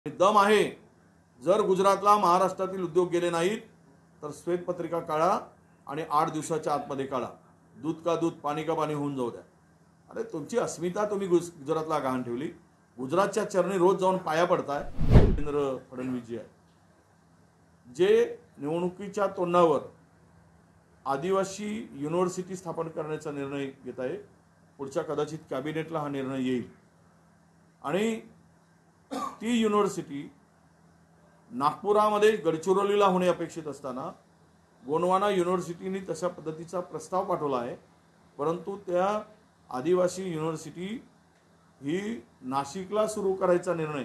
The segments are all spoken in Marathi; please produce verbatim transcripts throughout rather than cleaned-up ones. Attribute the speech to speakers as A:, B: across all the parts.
A: दम आहे। जर गुजरातला महाराष्ट्रातील उद्योग गेले नाहीत तर श्वेतपत्रिका काढा आणि आठ दिवसाच्या आतमध्ये काढा। दूध का दूध पाणी का पाणी होऊन जाऊ द्या। अरे तुमची अस्मिता तुम्ही गुजरातला गहाण ठेवली। गुजरातच्या चरणी रोज जाऊन पाया पडताय देवेंद्र फडणवीस जी आहे, जे निवडणुकीच्या तोंडावर आदिवासी युनिव्हर्सिटी स्थापन करण्याचा निर्णय घेत आहे। पुढच्या कदाचित कॅबिनेटला हा निर्णय येईल आणि ती युनिव्हर्सिटी नागपुरामध्ये गडचिरोलीला होणे अपेक्षित असताना गोंडवाना युनिव्हर्सिटीने तशा पद्धतीचा प्रस्ताव पाठवला आहे, परंतु त्या आदिवासी युनिव्हर्सिटी ही नाशिकला सुरू करायचा निर्णय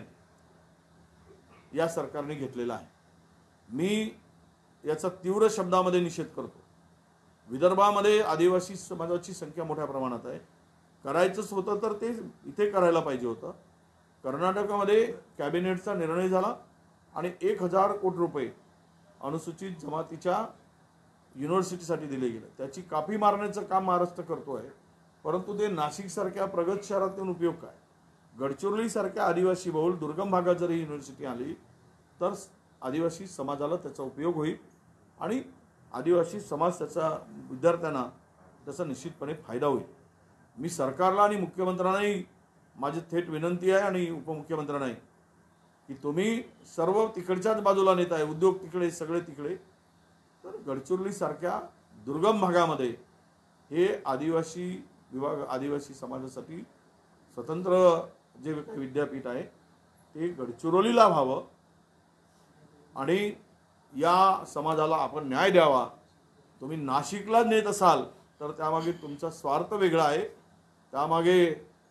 A: या सरकारने घेतलेला आहे। मी याचा तीव्र शब्दामध्ये निषेध करतो। विदर्भामध्ये आदिवासी समाजाची संख्या मोठ्या प्रमाणात आहे, करायचंच होतं तर ते इथे करायला पाहिजे होतं। कर्नाटकामध्ये कॅबिनेटचा निर्णय झाला आणि एक हजार कोटी रुपये अनुसूचित जमातीच्या युनिव्हर्सिटीसाठी दिले गेले। त्याची कापी मारण्याचं काम महाराष्ट्र करतो आहे, परंतु ते नाशिकसारख्या प्रगत शहरातून उपयोग काय? गडचिरोलीसारख्या आदिवासी बहुल दुर्गम भागात जर ही युनिव्हर्सिटी आली तर आदिवासी समाजाला त्याचा उपयोग होईल आणि आदिवासी समाज त्याचा विद्यार्थ्यांना त्याचा निश्चितपणे फायदा होईल। मी सरकारला आणि मुख्यमंत्र्यांनाही माझी थेट विनंती आहे आणि उपमुख्यमंत्र्यांनाही की तुम्ही सर्व तिकडच्याच बाजूला नेत आहे, उद्योग तिकडे सगळे तिकडे, तर गडचिरोली सारख्या दुर्गम भागामध्ये हे आदिवासी विभाग आदिवासी समाजासाठी स्वतंत्र जे विद्यापीठ आहे ते गडचिरोलीला व्हावं आणि या समाजाला आपण न्याय द्यावा। तुम्ही नाशिकला नेत असाल तर त्यामागे तुमचा स्वार्थ वेगळा आहे, त्यामागे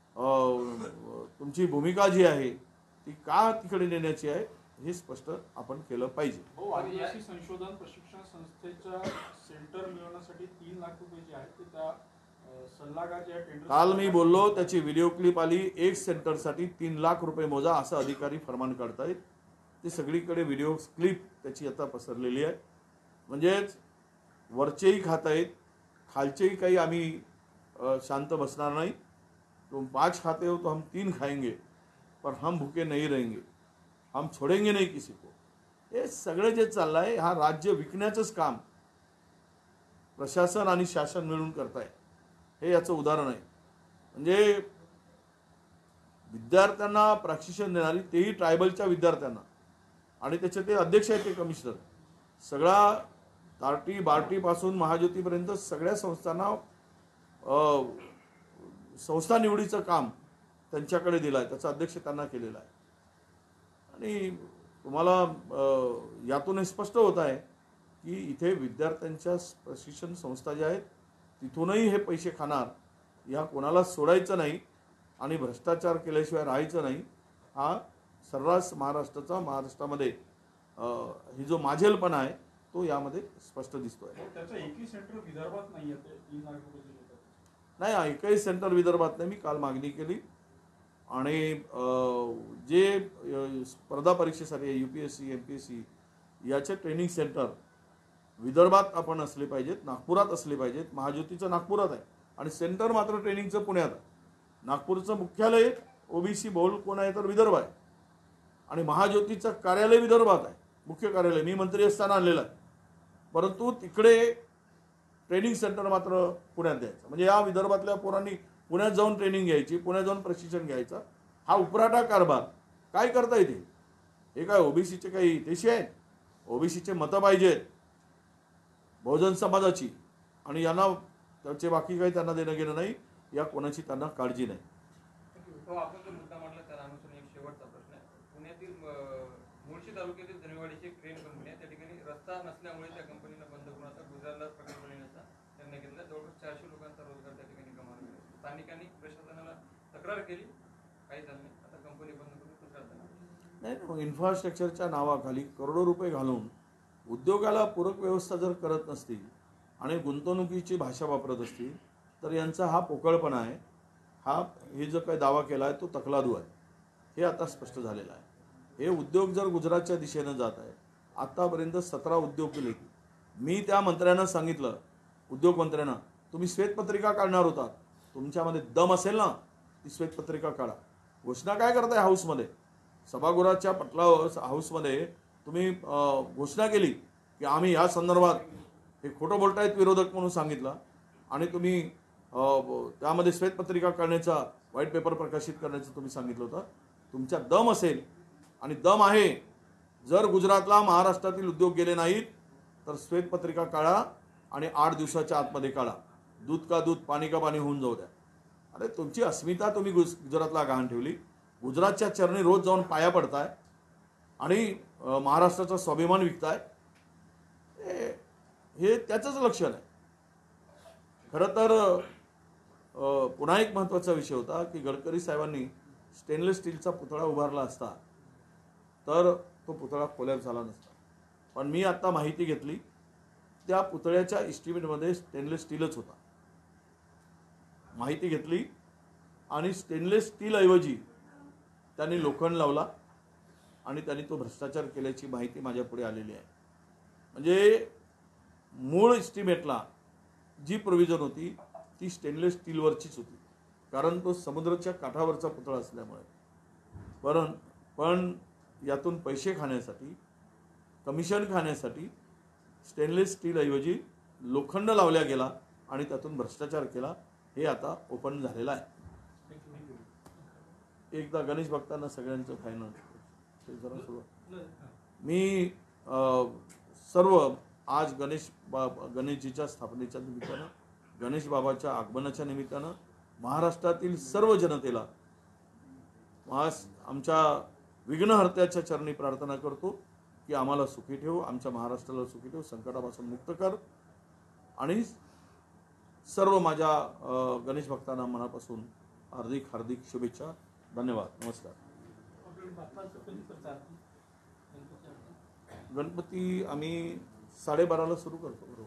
A: तुमची भूमिका जी आहे ती का तिकडे नेण्याची आहे हे स्पष्ट आपण केलं पाहिजे।
B: हो, आदिवासी संशोधन प्रशिक्षण संस्थेच्या सेंटर मिळवण्यासाठी तीन लाख रुपये जे आहेत ते त्या सल्लागार जे टेंडर
A: काल मी बोललो, त्याची व्हिडिओ क्लिप आली। एक सेंटरसाठी तीन लाख रुपये मोजा असं अधिकारी फरमान काढतायत। ते सगळीकडे व्हिडिओ क्लिप त्याची आता पसरलेली आहे। म्हणजेच वरचेही खात आहेत, खालचेही काही आम्ही शांत बसणार नाही। तुम पांच खाते हो तो हम तीन खाएंगे, पर हम भूखे नहीं रहेंगे, हम छोड़ेंगे नहीं किसी को। हे सगळे जे चाललंय हा राज्य विकण्याचंच काम प्रशासन आणि शासन मिळून करताय, हे याचं उदाहरण आहे। म्हणजे विद्यार्थ्यांना प्रशिक्षण देणारी तेही ट्रायबलच्या विद्यार्थ्यांना आणि त्याचे ते अध्यक्ष आहेत ते कमिशनर, सगळा तार्टी बार्टी पासून महाज्योतीपर्यंत सगळ्या संस्थांना संस्था निवडीचं काम त्यांच्याकडे दिलं आहे, त्याचा अध्यक्ष त्यांना केलेला आहे। आणि तुम्हाला यातून स्पष्ट होत आहे की इथे विद्यार्थ्यांच्या प्रशिक्षण संस्था ज्या आहेत तिथूनही हे पैसे खाणार, या कोणाला सोडायचं नाही आणि भ्रष्टाचार केल्याशिवाय राहायचं नाही। हा सर्रास महाराष्ट्राचा महाराष्ट्रामध्ये ही जो माझेलपणा आहे तो यामध्ये स्पष्ट दिसतोय।
B: त्याचं एकही सेंटर विदर्भात नाही आहे, ते तीन लाख रुपये
A: नाही, एकही सेंटर विदर्भात नाही। मी काल मागणी केली आणि जे स्पर्धा परीक्षेसाठी यूपीएससी एमपीएससी याचे ट्रेनिंग सेंटर विदर्भात आपण असले पाहिजेत, नागपुरात असले पाहिजेत। महाज्योतीचं नागपुरात आहे आणि सेंटर मात्र ट्रेनिंगचं पुण्यात आहे। नागपूरचं मुख्यालय ओबीसी बहुल कोण आहे तर विदर्भ आहे आणि महाज्योतीचं कार्यालय विदर्भात आहे, मुख्य कार्यालय मी मंत्री असताना आणलेलं आहे, परंतु तिकडे ट्रेनिंग सेंटर मात्र पुण्यात द्यायचं। म्हणजे या विदर्भातल्या पोरांनी पुण्यात जाऊन ट्रेनिंग घ्यायची, पुण्यात जाऊन प्रशिक्षण घ्यायचं, हा उपराटा कारभार काय करता येते? हे काय ओबीसीचे काही देशी आहेत? ओबीसीचे मतं पाहिजेत बहुजन समाजाची आणि यांना त्याचे बाकी काही त्यांना देणं घेणं नाही, या कोणाची त्यांना काळजी नाही।
C: हो, आपण जो मुद्दा मांडला त्या अनुसार एक शेवटचा प्रश्न आहे। पुण्यातील मुळशी तालुक्यातील धनेवाडीची क्रेन कंपनी आहे, त्या ठिकाणी रस्ता नसल्यामुळे त्या कंपनीला बंद करून आता गुजरातला प्रकल्प बनवण्याचा निर्णय घेतला। जवळपास चारशे लोकांचा रोजगार त्या ठिकाणी गमावला गेला। स्थानिकांनी प्रशासनाला तक्रार केली, काही झालं नाही, आता कंपनी बंद करून गुजरातला
A: नाही। मग इन्फ्रास्ट्रक्चरच्या नावाखाली करोडो रुपये घालून उद्योगाला पूरक व्यवस्था जर करत नसतील आणि गुंतवणुकीची भाषा वापरत असतील तर यांचा हा पोकळपणा आहे। हा हे जो काही दावा केला आहे तो तकलादू आहे, हे आता स्पष्ट झालेलं आहे। हे उद्योग जर गुजरातच्या दिशेनं जात आहे, आतापर्यंत सतरा उद्योग केले। मी त्या मंत्र्यांना सांगितलं, उद्योग मंत्र्यांना, तुम्ही श्वेतपत्रिका काढणार होता, तुमच्यामध्ये दम असेल ना ती श्वेतपत्रिका काढा। घोषणा काय करताय हाऊसमध्ये? सभागृहाच्या पटलावर हाऊसमध्ये तुम्ही अ, घोषणा केली की आम्ही या संदर्भात हे खोटं बोलतायत विरोधक म्हणून सांगितलं आणि तुम्ही अ, त्यामध्ये श्वेतपत्रिका करण्याचा व्हाईट पेपर प्रकाशित करण्याचं तुम्ही सांगितलं होतं. तुमच्या दम असेल आणि दम आहे, जर गुजरातला महाराष्ट्रातील उद्योग गेले नाहीत तर श्वेतपत्रिका काढा आणि आठ दिवसाच्या आतमध्ये काढा. दूध का दूध पाणी का पाणी होऊन जाऊ द्या. अरे तुमची अस्मिता तुम्ही गुज गुजरातला गहाण ठेवली. गुजरातच्या चरणी रोज जाऊन पाया पडताय आणि अ, महाराष्ट्राचा स्वाभिमान विकताय. हे हे त्याचंच लक्षण आहे. खरं तर अ, पुन्हा एक महत्त्वाचा विषय होता की गडकरी साहेबांनी स्टेनलेस स्टीलचा पुतळा उभारला असता तर तो पुतळा कोलॅप्स झाला नसता. पण मी आता माहिती घेतली, त्या पुतळ्याच्या इस्टिमेटमध्ये स्टेनलेस स्टीलच होता. माहिती घेतली आणि स्टेनलेस स्टीलऐवजी त्यांनी लोखंड लावला आणि त्यांनी तो भ्रष्टाचार केल्याची माहिती माझ्या पुढे आलेली आहे. म्हणजे मूळ इस्टिमेटला जी प्रोव्हिजन होती ती स्टेनलेस स्टीलवरचीच होती, कारण तो समुद्राच्या काठावरचा पुतळा असल्यामुळे. पण पण यातून पैसे खाण्यासाठी, कमिशन खाण्यासाठी स्टेनलेस स्टीलऐवजी लोखंड लावल्या गेला आणि त्यातून भ्रष्टाचार केला. हे आता ओपन झालेलं आहे. एकदा गणेश भक्तांना सगळ्यांचं फायनल ते जरा सुरू. मी अ, सर्व आज गणेश बा गणेशजीच्या स्थापनेच्या निमित्तानं, गणेश बाबाच्या आगमनाच्या निमित्तानं महाराष्ट्रातील सर्व जनतेला आज आमच्या विघ्नहर्त्याच्या चरणी प्रार्थना करतो की आम्हाला सुखी ठेव, आमच्या महाराष्ट्राला सुखी ठेव, संकटापासून मुक्त कर. आणि सर्व माझ्या अ, गणेश भक्तांना मनापासून हार्दिक हार्दिक शुभेच्छा. धन्यवाद. नमस्कार. गणपती आम्ही साडेबाराला सुरू करतो.